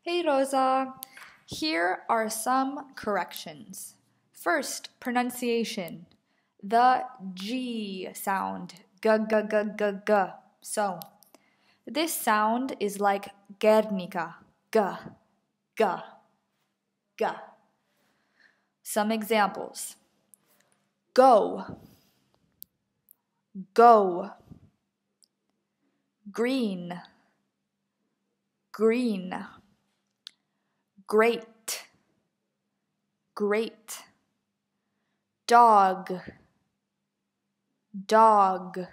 Hey Rosa! Here are some corrections. First, pronunciation. The G sound. G, g, g, g, g. So, this sound is like Guernica. G, g, g. Some examples. Go. Go. Green. Green. Great. Great. Dog. Dog.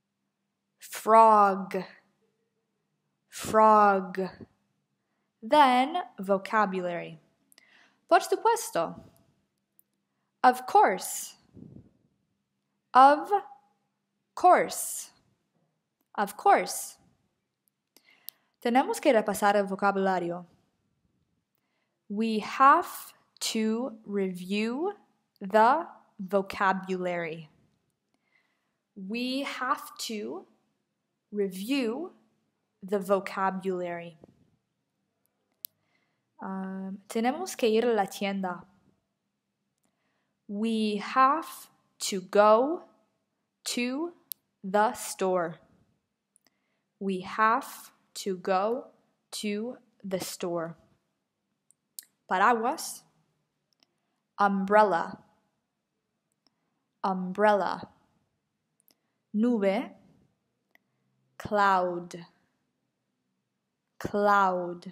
Frog. Frog. Then vocabulary. Por supuesto. Of course. Of course. Of course. Tenemos que repasar el vocabulario. We have to review the vocabulary. We have to review the vocabulary. Tenemos que ir a la tienda. We have to go to the store. We have to go to the store. Paraguas. Umbrella. Umbrella. Nube. Cloud. Cloud.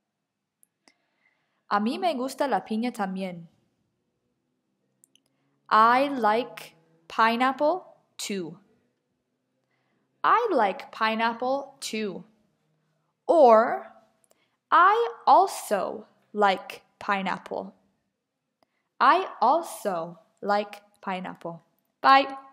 A mí me gusta la piña también. I like pineapple too. I like pineapple too. Or, I also like pineapple. I also like pineapple. Bye.